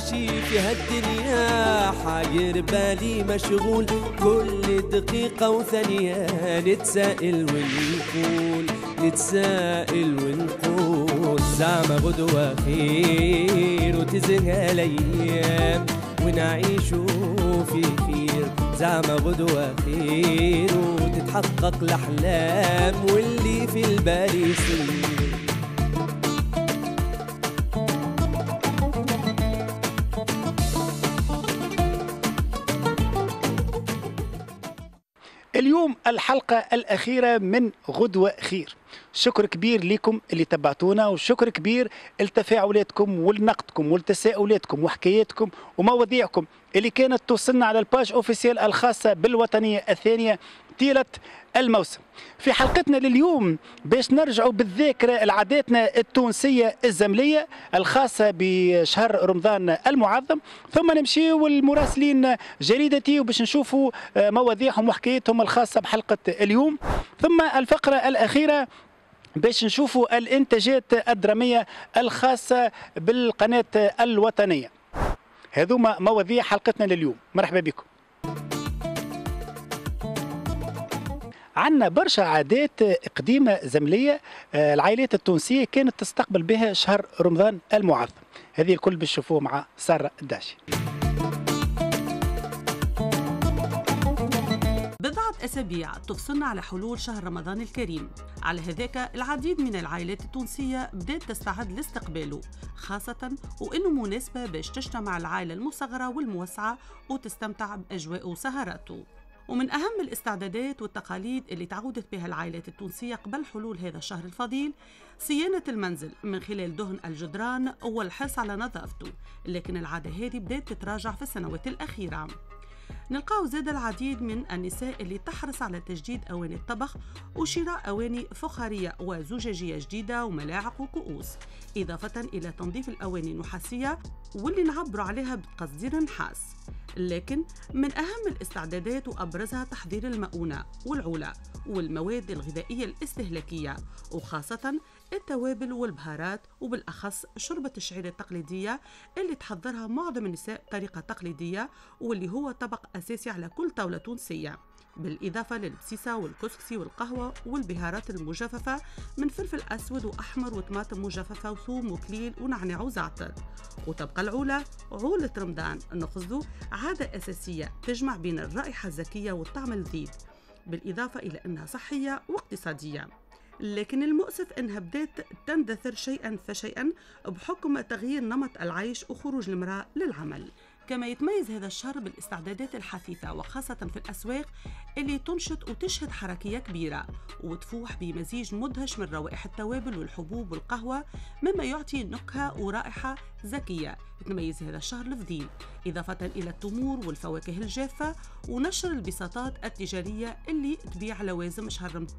ماشي في هالدنيا حاير بالي مشغول، كل دقيقة وثانية نتسائل ونقول زعما غدوة خير وتزهى الأيام ونعيشو في خير، زعما غدوة خير وتتحقق الأحلام واللي في البال يصير. اليوم الحلقة الأخيرة من غدوة خير. شكر كبير لكم اللي تبعتونا، وشكر كبير لتفاعلاتكم ولنقدكم ولتساؤلاتكم وحكاياتكم ومواضيعكم اللي كانت توصلنا على الباج اوفيسيال الخاصة بالوطنية الثانية طيلة الموسم. في حلقتنا لليوم باش نرجعوا بالذاكرة لعاداتنا التونسية الزملية الخاصة بشهر رمضان المعظم، ثم نمشيوا للمراسلين جريدتي وباش نشوفوا مواضيعهم وحكايتهم الخاصة بحلقة اليوم، ثم الفقرة الأخيرة باش نشوفوا الانتاجات الدرامية الخاصة بالقناة الوطنية. هذوما مواضيع حلقتنا لليوم. مرحبا بكم. عندنا برشا عادات قديمة زملية العائلات التونسية كانت تستقبل بها شهر رمضان المعظم. هذه الكل باش نشوفوه مع سارة الداشي. بضعة أسابيع تفصلنا على حلول شهر رمضان الكريم، على هذاك العديد من العائلات التونسية بدأت تستعد لاستقباله، خاصة وإنه مناسبة باش تجتمع العائلة المصغرة والموسعة وتستمتع بأجواء وسهراته. ومن أهم الاستعدادات والتقاليد اللي تعودت بها العائلات التونسية قبل حلول هذا الشهر الفضيل صيانة المنزل من خلال دهن الجدران والحرص على نظافته، لكن العادة هذه بدأت تتراجع في السنوات الأخيرة. نلقاو زاد العديد من النساء اللي تحرص على تجديد أواني الطبخ وشراء أواني فخارية وزجاجية جديدة وملاعق وكؤوس، إضافة إلى تنظيف الأواني النحاسية واللي نعبر عليها بقصدير نحاس. لكن من أهم الاستعدادات وأبرزها تحضير المؤونة والعلا والمواد الغذائية الاستهلاكية، وخاصة التوابل والبهارات، وبالأخص شوربة الشعير التقليدية اللي تحضرها معظم النساء بطريقة تقليدية، واللي هو طبق أساسي على كل طاولة تونسية، بالإضافة للبسيسة والكسكسي والقهوة والبهارات المجففة من فلفل أسود وأحمر وطماطم مجففة وثوم وكليل ونعناع وزعتر. وتبقى العولة عولة رمضان نخزو عادة أساسية تجمع بين الرائحة الزكية والطعم اللذيذ، بالإضافة إلى أنها صحية واقتصادية. لكن المؤسف أنها بدأت تندثر شيئا فشيئا بحكم تغيير نمط العيش وخروج المرأة للعمل. كما يتميز هذا الشهر بالاستعدادات الحثيثة، وخاصة في الأسواق اللي تنشط وتشهد حركية كبيرة وتفوح بمزيج مدهش من روائح التوابل والحبوب والقهوة، مما يعطي نكهة ورائحة زكية يتميز هذا الشهر الفضيل، إضافة إلى التمور والفواكه الجافة ونشر البساطات التجارية اللي تبيع لوازم شهر رمضان.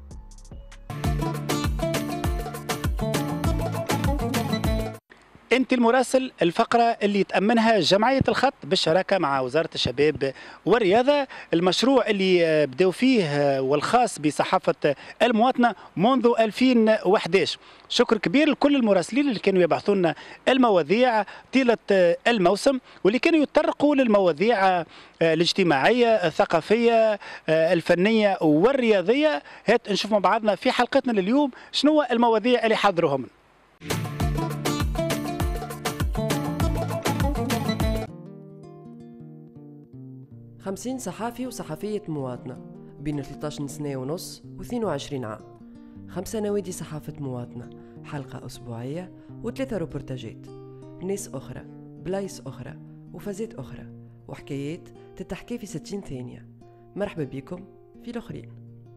أنت المراسل، الفقرة اللي تأمنها جمعية الخط بالشراكة مع وزارة الشباب والرياضة، المشروع اللي بدأوا فيه والخاص بصحافة المواطنة منذ 2011. شكر كبير لكل المراسلين اللي كانوا يبعثوا لنا المواضيع طيلة الموسم، واللي كانوا يتطرقوا للمواضيع الاجتماعية الثقافية الفنية والرياضية. هات نشوف مع بعضنا في حلقتنا لليوم شنو المواضيع اللي حضروهم. 50 صحافي وصحفية مواطنة بين 13 سنة ونص و22 عام، 5 نوادي صحافة مواطنة، حلقة أسبوعية و3 روبورتاجات، ناس أخرى، بلايص أخرى وفازات أخرى، وحكايات تتحكي في 60 ثانية. مرحبا بكم في الآخرين.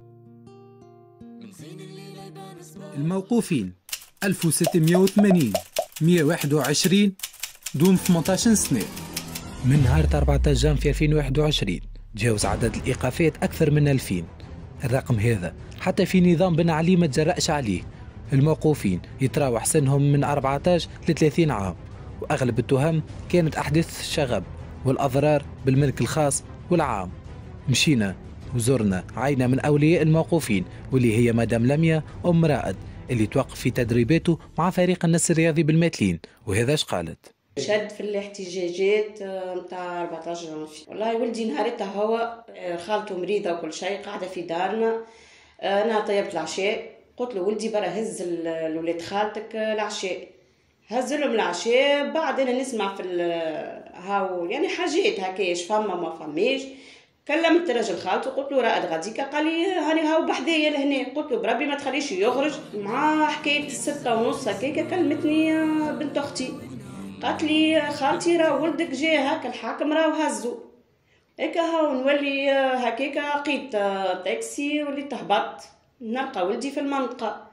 الموقوفين 1680 121 دون 18 سنة. من نهار 14 جان في 2021 تجاوز عدد الإيقافات أكثر من 2000. الرقم هذا حتى في نظام بن علي ما تجرأش عليه. الموقوفين يتراوح سنهم من 14 ل 30 عام، وأغلب التهم كانت أحداث الشغب والأضرار بالملك الخاص والعام. مشينا وزرنا عينة من أولياء الموقوفين، واللي هي مدام لميا رائد اللي توقف في تدريباته مع فريق النسر الرياضي بالماتلين. وهذا اش قالت: شد في الاحتجاجات متاع 14 جانفي. والله ولدي نهارتها هو خالته مريضة وكل شيء قاعدة في دارنا. أنا طيبت العشاء، قلت له ولدي برا هز الولاد خالتك العشاء، هز لهم العشاء. بعد أنا نسمع في هاو يعني حاجات هكاش فما ما فماش. كلمت رجل خالته قلت له رائد غاديكا، قال لي هاني هاو بحذايا لهنا. قلت له بربي ما تخليش يخرج. مع حكاية 6:30 هكاكا كلمتني بنت أختي، قالت لي خالتي راه ولدك جا هاك الحاكم راه هزو هكا. هاو نولي هكاكا لقيت تاكسي وليت هبطت نلقى ولدي في المنطقة.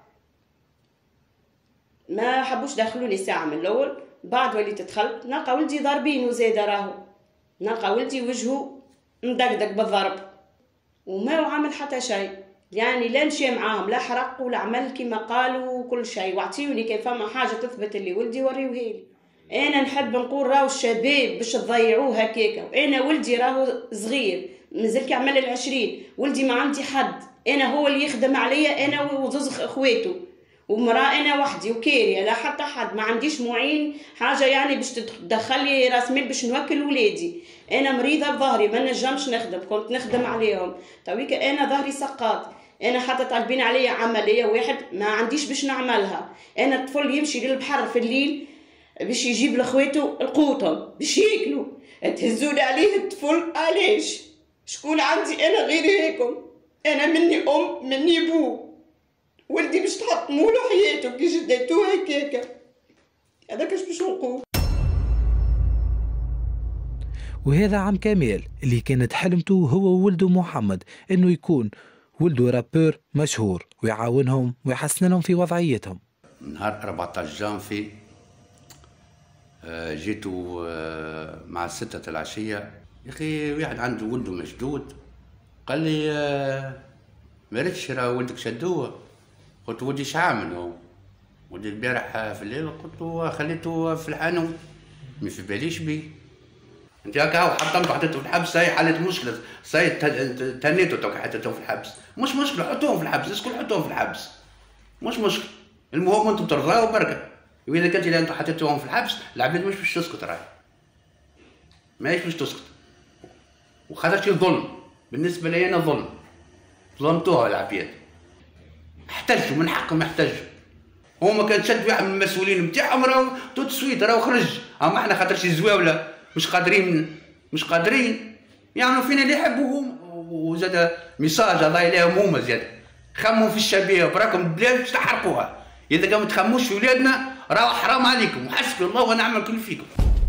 ما حبوش دخلوني ساعة من الأول. بعد وليت دخلت نلقى ولدي ضاربين وزاد راهو، نلقى ولدي وجهه مدقدق بالضرب وما هو عامل حتى شيء. يعني لا مشي معاهم لا حرق ولا عمل كما قالوا وكل شيء. واعطيوني كيف فما حاجة تثبت اللي ولدي وريوهالي. انا نحب نقول راهو الشباب باش تضيعوه هكاكا. انا ولدي راهو صغير مازال كيعمل 20. ولدي ما عندي حد، انا هو اللي يخدم عليا، انا وزوز اخواته ومراه، انا وحدي وكاريه لا حتى حد. ما عنديش معين حاجه يعني باش تدخل لي راس مال باش نوكل ولادي. انا مريضه بظهري ما نجمش نخدم، كنت نخدم عليهم تويكا انا ظهري سقاط. انا حتى طالبين عليا عمليه واحد ما عنديش باش نعملها. انا الطفل يمشي للبحر في الليل باش يجيب لخواته القوطه باش ياكلوا، تهزون عليه الطفل. علاش؟ شكون عندي انا غير هيكم؟ انا مني ام مني بو، ولدي باش تحطموا له حياته كي جديتوه هكاكا. هذاك اش باش نقول. وهذا عم كمال اللي كانت حلمته هو وولده محمد انه يكون ولده رابور مشهور ويعاونهم ويحسنهم في وضعيتهم. نهار 14 جانفي جيتو مع 6 العشية. يا اخي واحد عنده ولده مشدود قال لي ما ريتش راه ولدك شدوه. قلت ولدي اش عامل هو؟ ولدي البارح في الليل قلت له خليته في الحانوت ما في باليش بيه. انت هكا هو حطمته حطيته في الحبس. هاي حلت مشكله صاي تنيته توك حطيته في الحبس. مش مشكله حطوهم في الحبس، اسكت حطوهم في الحبس مش مشكله. المهم انتم ترضاو بركه. واذا كنت انت حطيتوهم في الحبس العباد مش باش تسكت، راهي ماهيش باش تسكت. وخاطرش ظلم بالنسبه لي انا ظلم، ظلمتوها العباد، احتجوا من حقهم يحتجوا. هما كان شد واحد من المسؤولين نتاعهم راهو توت سويت راهو خرج. اما احنا خاطرش الزواوله مش قادرين يعني فينا اللي يحبوهم. وزاد ميساج الله يلاهم هما زاد خموا في الشباب براكم البلاد باش تحرقوها. اذا كان ما تخموش في ولادنا راهو حرام عليكم وحسبي الله ونعم الكل فيكم.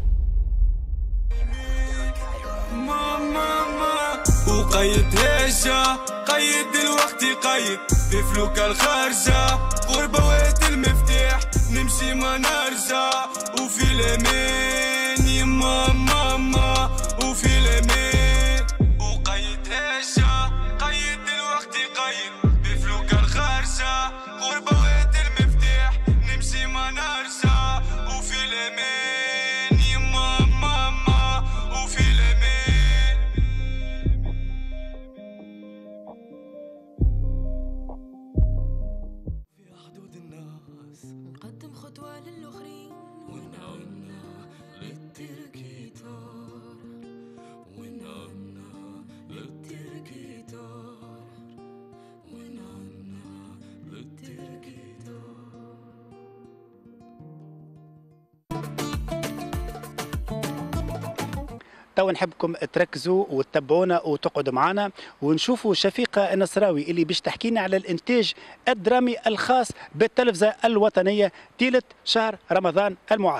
وقيد هجة قيد الوقت قيد في فلوكة الخارجة غربة وقت المفتاح نمشي ما نرجع وفي الأمان يما ماما وفي الأمان. وقيد هجة قيد الوقت قيد في فلوكة الخارجة غربة وقت المفتاح نمشي ما نرجع وفي الأمان يما ماما وفي الأمان. نقدم خطوة للآخرين ونعنا للتركيتار ونعنا للتركيتار ونعنا للتركيتار. توا نحبكم تركزوا وتتبعونا وتقعدوا معنا ونشوفوا شفيقة النصراوي اللي باش تحكينا على الانتاج الدرامي الخاص بالتلفزة الوطنية طيلة شهر رمضان المعظم.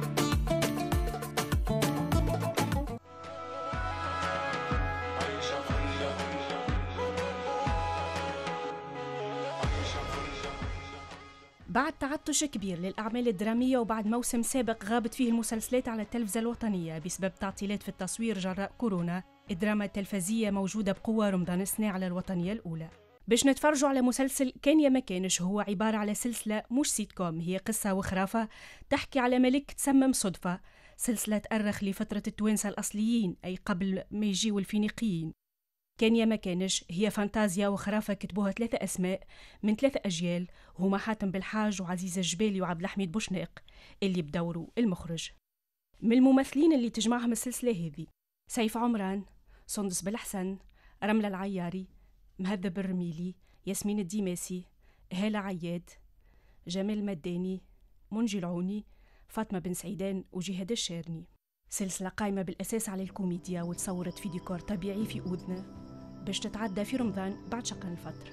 بعد تعطش كبير للأعمال الدرامية وبعد موسم سابق غابت فيه المسلسلات على التلفزة الوطنية بسبب تعطيلات في التصوير جراء كورونا، الدراما التلفزية موجودة بقوة رمضان السنة على الوطنية الأولى. باش نتفرجوا على مسلسل كان يا ما كانش، هو عبارة على سلسلة مش سيت كوم، هي قصة وخرافة تحكي على ملك تسمم صدفة، سلسلة تأرخ لفترة التوانسة الأصليين أي قبل ما يجيوا الفينيقيين. كان يا ما كانش هي فانتازيا وخرافة كتبوها 3 أسماء من 3 أجيال، هما حاتم بالحاج وعزيزة الجبالي وعبد الحميد بوشناق اللي بدوروا المخرج. من الممثلين اللي تجمعهم السلسلة هذه سيف عمران، سندس بالحسن، رملة العياري، مهذب الرميلي، ياسمين الديماسي، هالة عياد، جمال المداني، منجي العوني، فاطمة بن سعيدان وجهاد الشارني. سلسلة قائمة بالأساس على الكوميديا وتصورت في ديكور طبيعي في أودنا باش تتعدى في رمضان بعد شقن الفطر.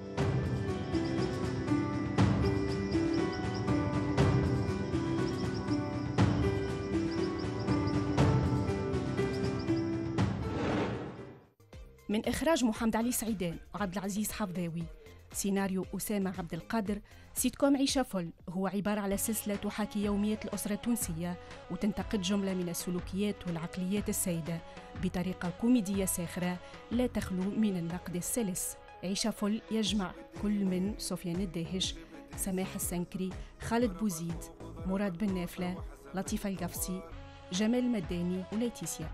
من إخراج محمد علي سعيدان وعبد العزيز حفظاوي، سيناريو أسامة عبد القادر. سيت كوم عيشة فل هو عبارة على سلسلة تحاكي يوميات الأسرة التونسية وتنتقد جملة من السلوكيات والعقليات السائدة بطريقة كوميدية ساخرة لا تخلو من النقد السلس. عيشة فل يجمع كل من سفيان الداهش، سماح السنكري، خالد بوزيد، مراد بن نافلة، لطيفة القفصي، جمال المداني وليتيسيا.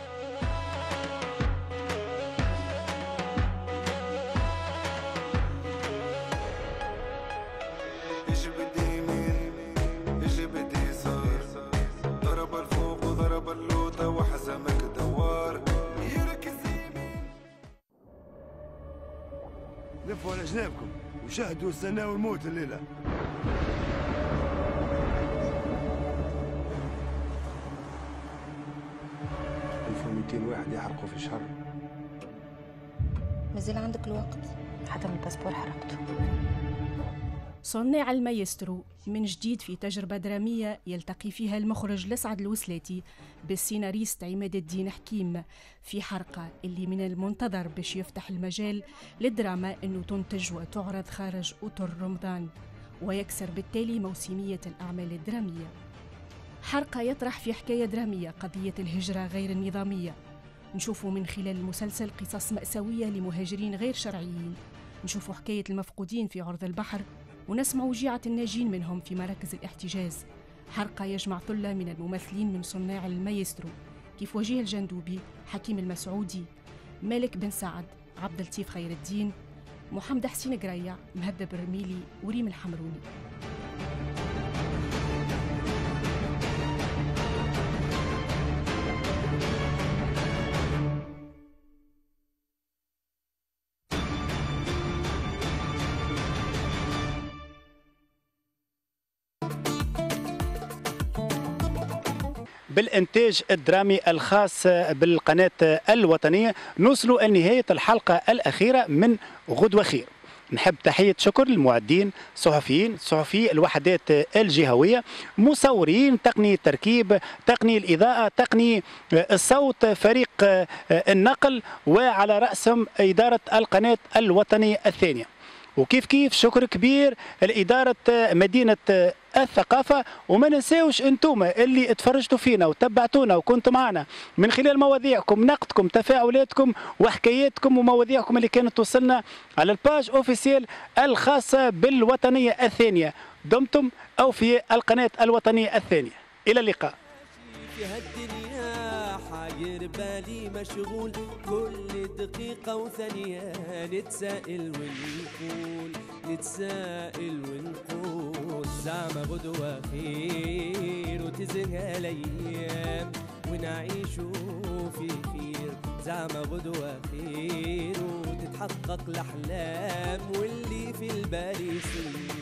لفوا على جنابكم وشاهدوا السنة والموت الليلة. ألف ومئتين واحد يحرقوا في الشهر. مازال عندك الوقت، حتى من الباسبور حرقته. صناع المايسترو من جديد في تجربة درامية يلتقي فيها المخرج لسعد الوسلاتي بالسيناريست عماد الدين حكيم في حلقة اللي من المنتظر باش يفتح المجال للدراما أنه تنتج وتعرض خارج أطر رمضان ويكسر بالتالي موسمية الأعمال الدرامية. حلقة يطرح في حكاية درامية قضية الهجرة غير النظامية. نشوفوا من خلال المسلسل قصص مأساوية لمهاجرين غير شرعيين، نشوفوا حكاية المفقودين في عرض البحر، ونسمع وجيعة الناجين منهم في مراكز الاحتجاز. حلقة يجمع ثلة من الممثلين من صناع المايسترو كيف وجيه الجندوبي، حكيم المسعودي، مالك بن سعد، عبد اللطيف خير الدين، محمد حسين قريع، مهذب الرميلي وريم الحمروني. بالإنتاج الدرامي الخاص بالقناة الوطنية نوصلوا لنهاية الحلقة الأخيرة من غدوة خير. نحب تحية شكر للمعدين، صحفي الوحدات الجهوية، مصورين، تقني التركيب، تقني الإضاءة، تقني الصوت، فريق النقل، وعلى رأسهم إدارة القناة الوطنية الثانية. وكيف كيف شكر كبير لإدارة مدينة الثقافة. وما ننساوش انتم اللي اتفرجتوا فينا وتبعتونا وكنتم معنا من خلال مواضيعكم، نقدكم، تفاعلاتكم وحكاياتكم ومواضيعكم اللي كانت توصلنا على الباج اوفيسيال الخاصة بالوطنية الثانية. دمتم أوفياء القناة الوطنية الثانية. إلى اللقاء. في هالدنيا حاير بالي مشغول، كل دقيقة وثانية نتسائل ونقول زعما غدوة خير وتزهى الأيام ونعيشوا في خير. زعما غدوة خير وتتحقق الأحلام واللي في البال يصير.